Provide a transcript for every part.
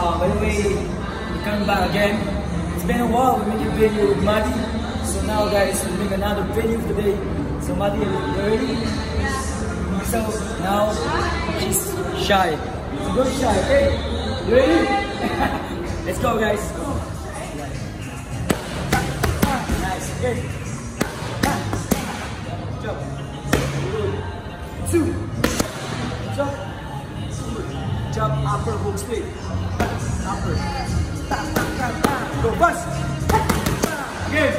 By the way, we're coming back again. It's been a while. We made a video with Maddie. So now, guys, we make another video today. So Maddie, you ready? So now she's shy. So don't be shy, okay? You ready? Let's go, guys. Nice, okay. Jump. 2. Jump. Jump, upper, hook, split. Upper. Go fast. Again.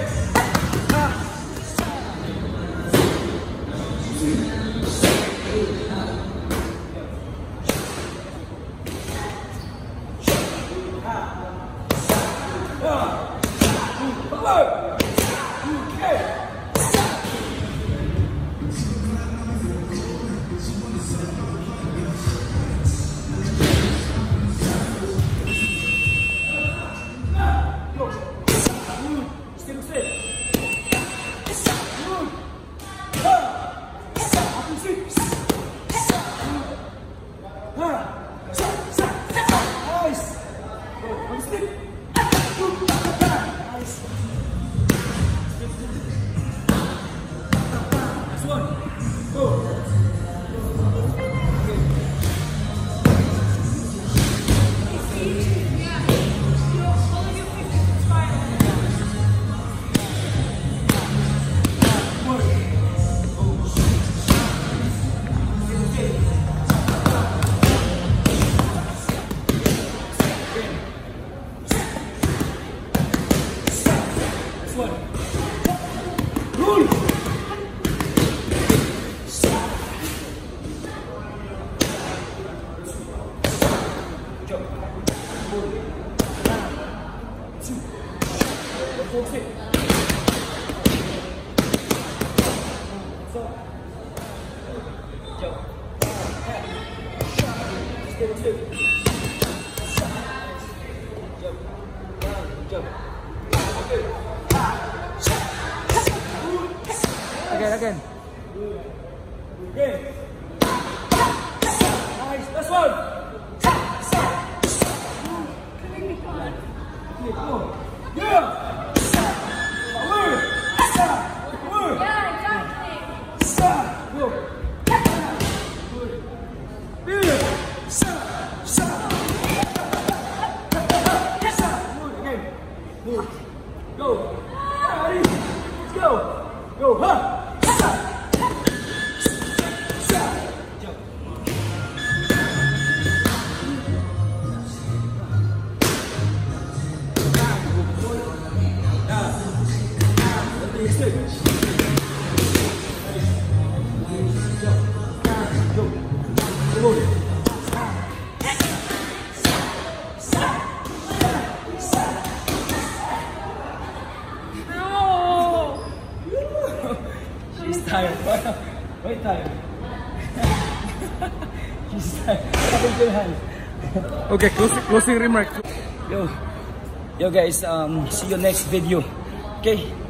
Again. Okay. Nice. Last one. Go. Yeah. Power. Power. Yeah, exactly. Go. Good. Again. Go. Ready. Go. Go. Huh. She's tired. Very tired. She's tired. Okay, closing remark. Yo guys, see you next video. Okay.